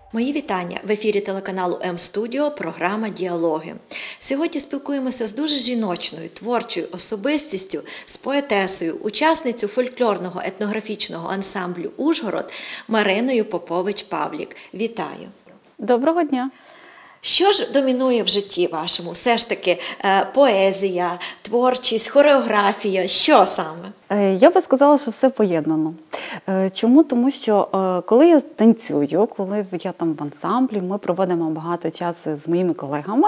Мої вітання! В ефірі телеканалу М-студіо програма «Діалоги». Сьогодні спілкуємося з дуже жіночною, творчою особистістю, з поетесою, учасницею фольклорного етнографічного ансамблю «Ужгород» Мариною Попович-Павлік. Вітаю! Доброго дня! Що ж домінує в житті вашому? Все ж таки поезія, творчість, хореографія, що саме? Я би сказала, що все поєднано. Чому? Тому що коли я танцюю, коли я там в ансамблі, ми проводимо багато часу з моїми колегами,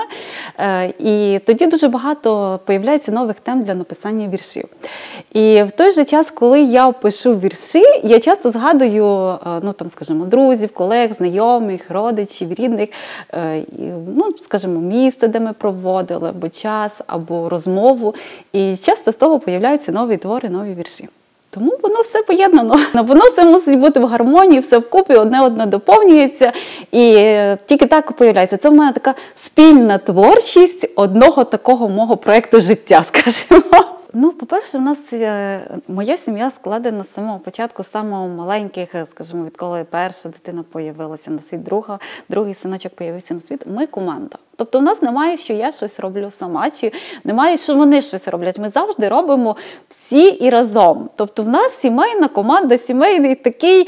і тоді дуже багато появляється нових тем для написання віршів. І в той же час, коли я пишу вірші, я часто згадую, скажімо, друзів, колег, знайомих, родичів, рідних, скажімо, місце, де ми проводили, або час, або розмову. І часто з того появляються нові твори, нові вірші. Тому воно все поєднано. Воно все мусить бути в гармонії, все вкупі, одне доповнюється. І тільки так появляється. Це в мене така спільна творчість одного такого мого проєкту життя, скажімо. По-перше, у нас моя сім'я складена з самого початку, з самого маленьких, скажімо, відколи перша дитина появилася на світ, другий синочок появився на світ. Ми команда. Тобто в нас немає, що я щось роблю сама, чи немає, що вони щось роблять. Ми завжди робимо всі і разом. Тобто в нас сімейна команда, сімейний такий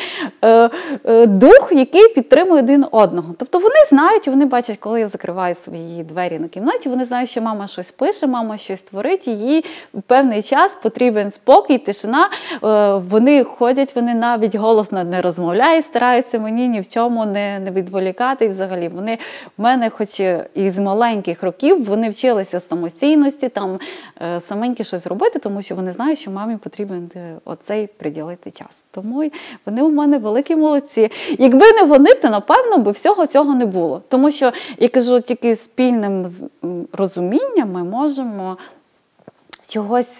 дух, який підтримує один одного. Тобто вони знають, вони бачать, коли я закриваю свої двері на кімнаті, вони знають, що мама щось пише, мама щось творить, їй в певний час потрібен спокій, тишина. Вони ходять, вони навіть голосно не розмовляють, стараються мені ні в чому не відволікати. І взагалі вони в мене, хоч із маленьких років, вони вчилися самостійності, там саменьки щось робити, тому що вони знають, що мамі потрібен оцей приділити час. Тому вони у мене великі молодці. Якби не вони, то, напевно, би всього цього не було. Тому що, я кажу, тільки спільним розумінням ми можемо чогось,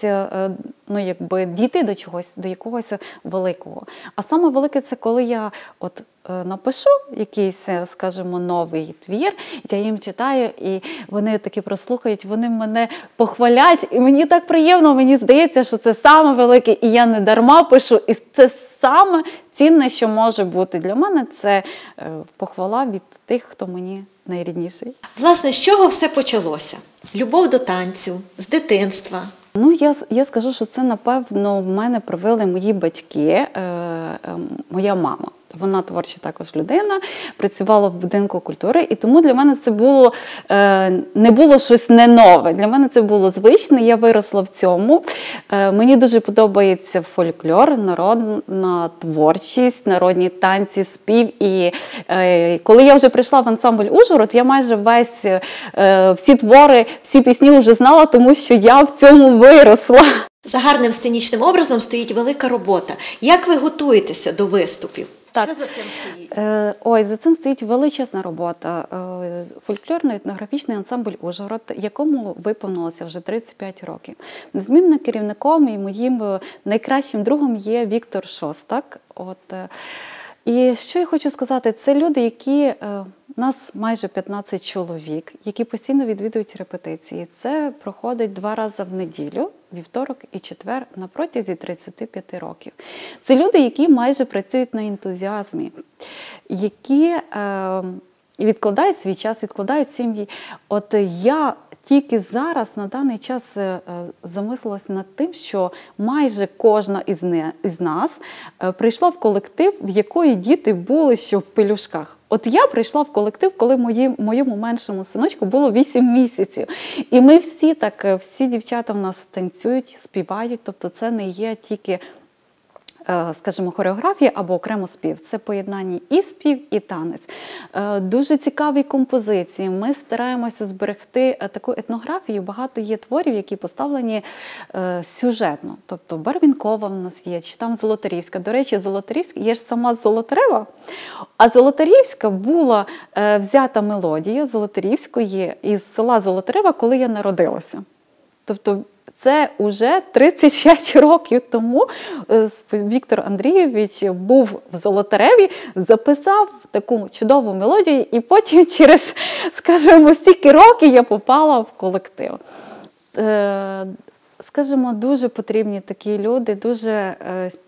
дійти до чогось, до якогось великого. А саме велике – це коли я напишу якийсь, скажімо, новий твір, я їм читаю, і вони таки прослухають, вони мене похвалять, і мені так приємно, мені здається, що це саме велике, і я не дарма пишу, і це саме цінне, що може бути для мене, це похвала від тих, хто мені найрідніший. Власне, з чого все почалося? Любов до танцю, з дитинства? Я скажу, що це, напевно, в мене привили мої батьки, моя мама. Вона творча також людина, працювала в будинку культури, і тому для мене це було, не було щось не нове. Для мене це було звичне, я виросла в цьому. Мені дуже подобається фольклор, народна творчість, народні танці, спів. І коли я вже прийшла в ансамбль «Ужгород», я майже всі твори, всі пісні вже знала, тому що я в цьому виросла. За гарним сценічним образом стоїть велика робота. Як ви готуєтеся до виступів? Так. Що за цим стоїть? За цим стоїть величезна робота. Фольклорно-етнографічний ансамбль «Ужгород», якому виповнилося вже 35 років. Незмінним керівником і моїм найкращим другом є Віктор Шостак. І що я хочу сказати, це люди, які, нас майже 15 чоловік, які постійно відвідують репетиції. Це проходить 2 рази в неділю, вівторок і четвер, на протязі 35 років. Це люди, які майже працюють на ентузіазмі, які відкладають свій час, відкладають сім'ї. Я тільки зараз, на даний час, замислилася над тим, що майже кожна із нас прийшла в колектив, в якої діти були ще в пелюшках. Я прийшла в колектив, коли моєму меншому синочку було 8 місяців. І ми всі дівчата в нас танцюють, співають, тобто це не є тільки, скажімо, хореографія або окремо спів. Це поєднання і спів, і танець. Дуже цікаві композиції. Ми стараємося зберегти таку етнографію. Багато є творів, які поставлені сюжетно. Тобто Барвінкова в нас є, чи там Золотарівська. До речі, Золотарівська, є ж сама з Золотарева, а Золотарівська була взята мелодія Золотарівської із села Золотарева, коли я народилася. Тобто це вже 35 років тому Віктор Андрійович був в Золотареві, записав таку чудову мелодію, і потім через, скажімо, стільки років я попала в колектив. Скажімо, дуже потрібні такі люди, дуже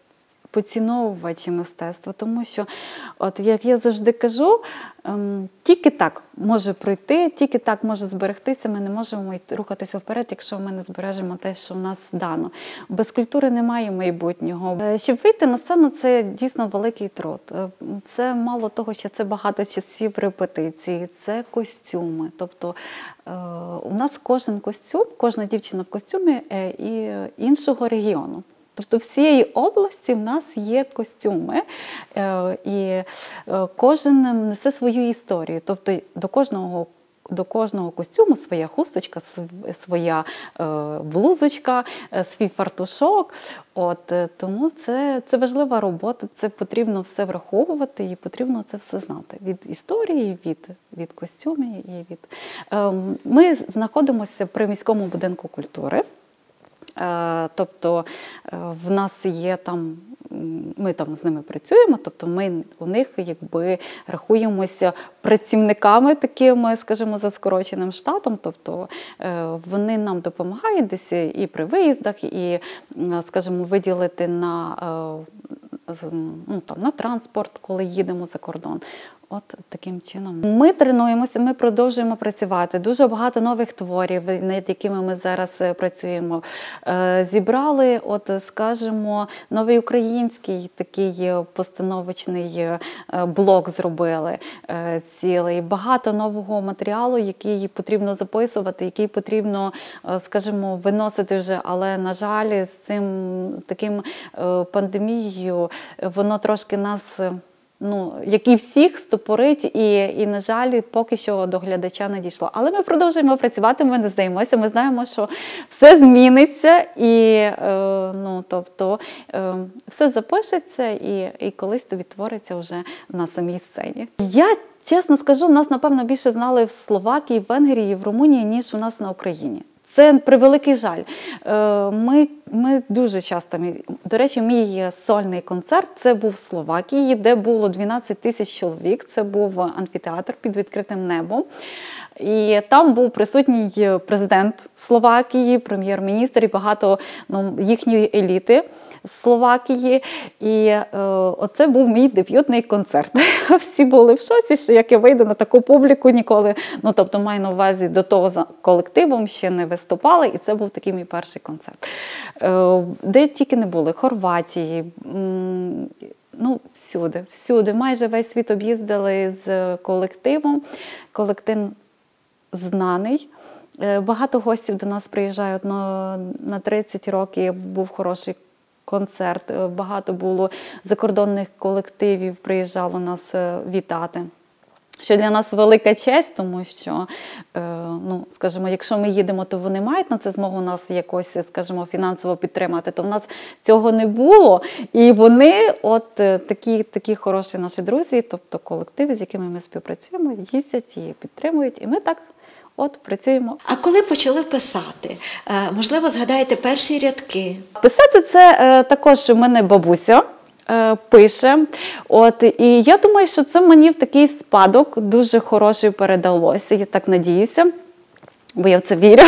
поціновувачі мистецтва, тому що, от як я завжди кажу, тільки так може пройти, тільки так може зберегтися, ми не можемо рухатися вперед, якщо ми не збережемо те, що в нас дано. Без культури немає майбутнього. Щоб вийти на сцену, це дійсно великий труд. Це мало того, що це багато часів репетиції, це костюми. Тобто у нас кожен костюм, кожна дівчина в костюмі і іншого регіону. Тобто всієї області в нас є костюми, і кожен несе свою історію. Тобто до кожного костюму своя хусточка, своя блузочка, свій фартушок. Тому це важлива робота, це потрібно все враховувати і потрібно це все знати. Від історії, від костюмів. Ми знаходимося при міському будинку культури. Тобто в нас є там, ми там з ними працюємо, тобто ми у них якби рахуємося працівниками такими, скажімо, за скороченим штатом, тобто вони нам допомагають десь і при виїздах, і, скажімо, виділити на транспорт, коли їдемо за кордон. От таким чином. Ми тренуємося, ми продовжуємо працювати. Дуже багато нових творів, над якими ми зараз працюємо. Зібрали, скажімо, новий український такий постановочний блок зробили цілий. Багато нового матеріалу, який потрібно записувати, який потрібно, скажімо, виносити вже. Але, на жаль, з цим таким пандемією воно трошки нас... як і всіх, стопорить, і, на жаль, поки що до глядача не дійшло. Але ми продовжуємо працювати, ми не здаємося, ми знаємо, що все зміниться, і, все запишеться, і колись то відтвориться вже на самій сцені. Я чесно скажу, нас, напевно, більше знали в Словакії, в Венгрії, в Румунії, ніж у нас на Україні. Це превеликий жаль. Ми дуже часто, до речі, мій сольний концерт, це був в Словакії, де було 12 тисяч чоловік, це був амфітеатр під відкритим небом. І там був присутній президент Словакії, прем'єр-міністр і багато їхньої еліти з Словакії. І оце був мій дебютний концерт. Всі були в шоці, що як я вийду на таку публіку ніколи, тобто маю на увазі, до того за колективом ще не виступали, і це був такий мій перший концерт. Де тільки не були, Хорватії, всюди. Майже весь світ об'їздили з колективом. Колектив знаний. Багато гостів до нас приїжджають на 30 років, був хороший концерт. Багато було закордонних колективів, приїжджало нас вітати. Що для нас велика честь, тому що, скажімо, якщо ми їдемо, то вони мають на це змогу нас якось, скажімо, фінансово підтримати, то в нас цього не було. І вони, такі хороші наші друзі, тобто колективи, з якими ми співпрацюємо, їздять і підтримують, і ми так працюємо. А коли почали писати? Можливо, згадаєте перші рядки? Писати це також у мене бабуся пише. І я думаю, що це мені в такий спадок дуже хороший передалося. Я так надіюся, бо я в це вірю.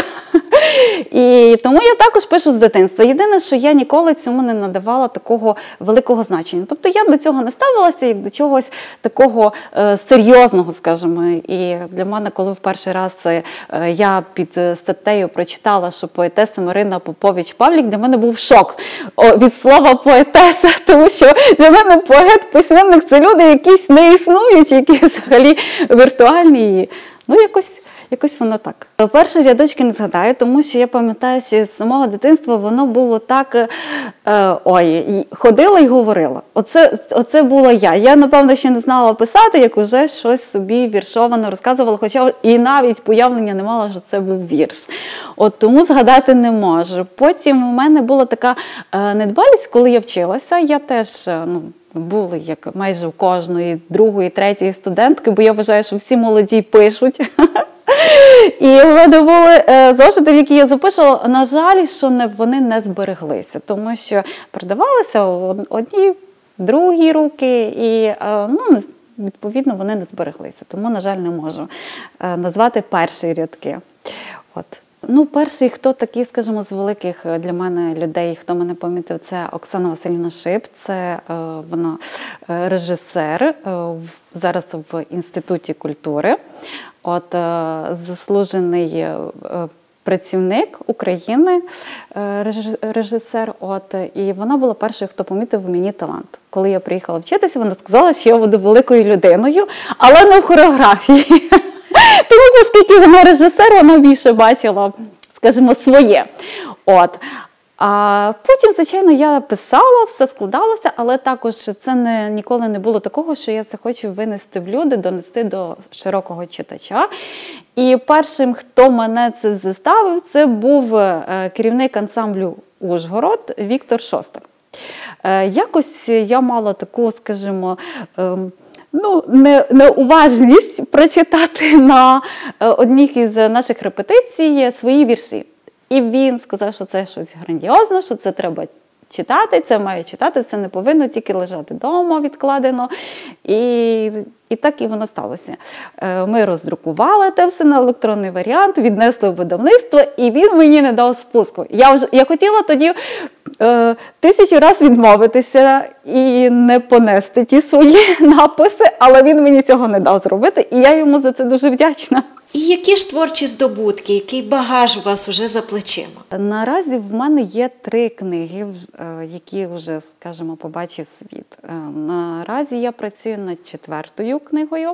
І тому я також пишу з дитинства. Єдине, що я ніколи цьому не надавала такого великого значення. Тобто я до цього не ставилася, як до чогось такого серйозного, скажімо. І для мене, коли в перший раз я під статтею прочитала, що поетеса Марина Попович-Павлік, для мене був шок від слова поетеса, тому що для мене поет, письменник – це люди якісь не існуючі, які взагалі віртуальні. Якось воно так. Перші рядочки не згадаю, тому що я пам'ятаю, що з самого дитинства воно було так, ходила і говорила. Оце була я. Я, напевно, ще не знала писати, як уже щось собі віршовано розказувала, хоча і навіть появлення не мала, що це був вірш. Тому згадати не можу. Потім у мене була така недбалість, коли я вчилася. Я теж, були, як майже у кожної другої, третьої студентки, бо я вважаю, що всі молоді пишуть. І в мене були зошити, в які я записувала, на жаль, що вони не збереглися, тому що передавалися одні, другі руки, і, відповідно, вони не збереглися. Тому, на жаль, не можу назвати перші рядки. Ну, перший, хто такий, скажімо, з великих для мене людей, хто мене помітив, це Оксана Василівна Шип. Це вона режисер, зараз в Інституті культури. От заслужений працівник України, режисер. От, і вона була першою, хто помітив у мені талант. Коли я приїхала вчитися, вона сказала, що я буду великою людиною, але не в хореографії. Тому, оскільки вона режисер, вона більше бачила, скажімо, своє. От. А потім, звичайно, я писала, все складалося, але також це ніколи не було такого, що я це хочу винести в люди, донести до широкого читача. І першим, хто мене це заставив, це був керівник ансамблю «Ужгород» Віктор Шостак. Якось я мала таку, скажімо, неуважність прочитати на одній із наших репетицій свої вірші. І він сказав, що це щось грандіозне, що це треба читати, це має читати, це не повинно тільки лежати вдома відкладено. І так і воно сталося. Ми роздрукували те все на електронний варіант, віднесли в видавництво, і він мені не дав спуску. Я хотіла тоді 1000 разів відмовитися і не понести ті свої написи, але він мені цього не дав зробити, і я йому за це дуже вдячна. І які ж творчі здобутки, який багаж у вас уже за плечима? Наразі в мене є 3 книги, які вже, скажімо, побачив світ. Наразі я працюю над 4-ю книгою.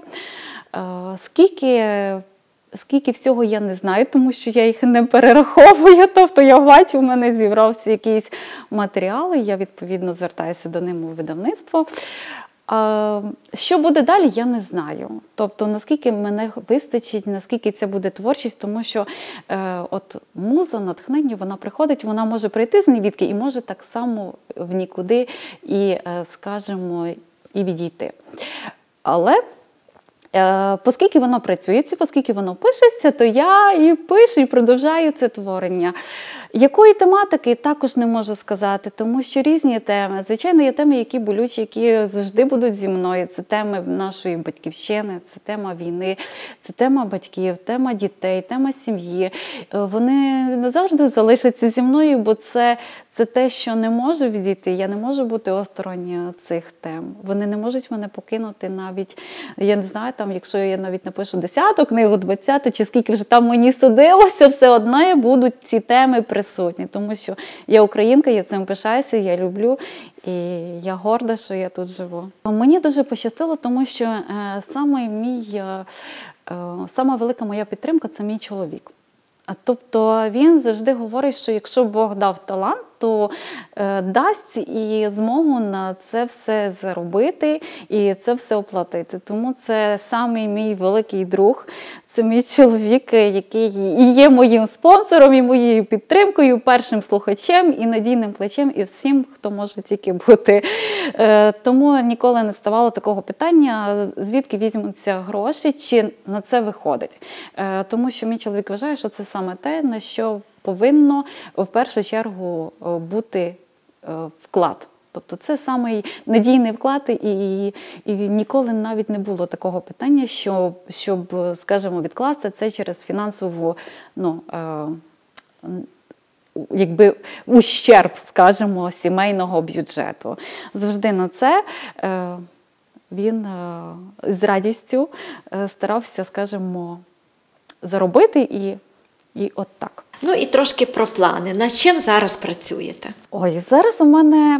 Скільки всього я не знаю, тому що я їх не перераховую. Тобто я бачу, в мене зібрався якийсь матеріал, і я відповідно звертаюся до ним у видавництво. Що буде далі, я не знаю. Тобто, наскільки мене вистачить, наскільки це буде творчість, тому що от муза, натхнення, вона приходить, вона може прийти з невідки і може так само в нікуди і, скажімо, і відійти. Але оскільки воно працюється, оскільки воно пишеться, то я і пишу, і продовжую це творення. Якої тематики, також не можу сказати, тому що різні теми. Звичайно, є теми, які болючі, які завжди будуть зі мною. Це теми нашої батьківщини, це тема війни, це тема батьків, тема дітей, тема сім'ї. Вони не завжди залишаться зі мною, бо це те, що не може відійти. Я не можу бути осторонь цих тем. Вони не можуть мене покинути навіть, я не знаю, там, якщо я навіть напишу 10-ту книгу, 20-ту, чи скільки вже там мені судилося, все одно будуть ці теми присутні. Тому що я українка, я цим пишаюся, я люблю, і я горда, що я тут живу. Мені дуже пощастило, тому що сама велика моя підтримка – це мій чоловік. Тобто він завжди говорить, що якщо Бог дав талант, то дасть і змогу на це все заробити і це все оплатити. Тому це самий мій великий друг, це мій чоловік, який і є моїм спонсором, і моєю підтримкою, першим слухачем, і надійним плечем, і всім, хто може тільки бути. Тому ніколи не ставало такого питання, звідки візьмуться гроші, чи на це виходить. Тому що мій чоловік вважає, що це саме те, на що повинно в першу чергу бути вклад. Тобто це самий надійний вклад, і ніколи навіть не було такого питання, щоб, скажімо, відкласти це через фінансову, якби ущерб, скажімо, сімейного бюджету. Завжди на це він з радістю старався, скажімо, заробити і от так. Ну і трошки про плани. Над чим зараз працюєте? Ой, зараз у мене...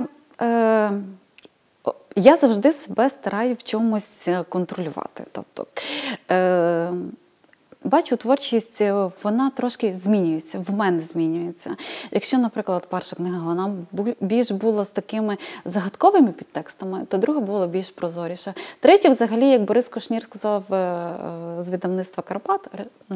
Я завжди себе стараю в чомусь контролювати. Тобто, бачу, творчість, вона трошки змінюється, в мене змінюється. Якщо, наприклад, перша книга, вона більш була з такими загадковими підтекстами, то друга була більш прозоріша. Третя, взагалі, як Борис Кушнір сказав з видавництва «Карпат»,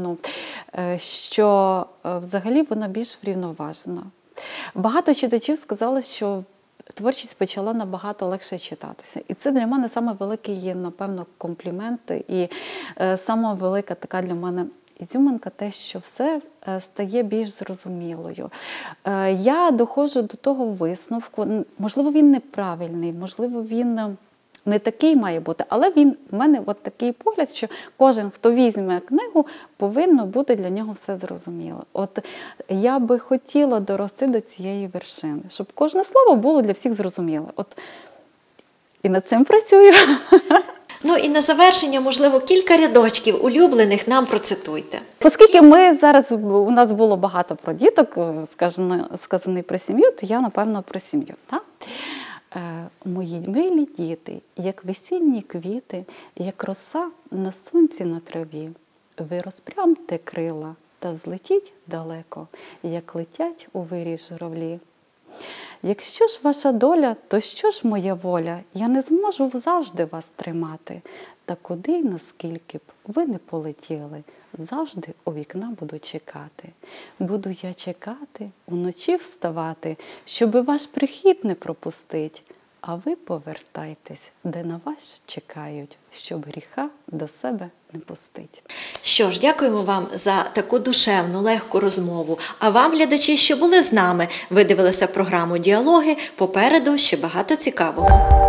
що взагалі вона більш врівноважена. Багато читачів сказали, що творчість почала набагато легше читатися. І це для мене саме великий, напевно, комплімент і саме велика така для мене ізюминка те, що все стає більш зрозумілою. Я доходжу до того висновку, можливо, він неправильний, можливо, він Не такий має бути, але він в мене от такий погляд, що кожен, хто візьме книгу, повинно бути для нього все зрозуміло. От я би хотіла дорости до цієї вершини, щоб кожне слово було для всіх зрозуміле. От і над цим працюю. Ну і на завершення, можливо, кілька рядочків улюблених нам процитуйте. Оскільки ми зараз, у нас було багато про діток, сказаний про сім'ю, то я, напевно, про сім'ю. Так? Мої милі діти, як весільні квіти, як роса на сонці на траві, ви розпрямте крила та взлетіть далеко, як летять у вирій журавлі. Якщо ж ваша доля, то що ж моя воля? Я не зможу завжди вас тримати. Та куди й наскільки б ви не полетіли, завжди у вікна буду чекати. Буду я чекати, уночі вставати, щоби ваш прихід не пропустить. А ви повертайтесь, де на вас чекають, щоб гріха до себе не пустить. Що ж, дякуємо вам за таку душевну, легку розмову. А вам, глядачі, що були з нами, ви дивилися програму «Діалоги», попереду ще багато цікавого.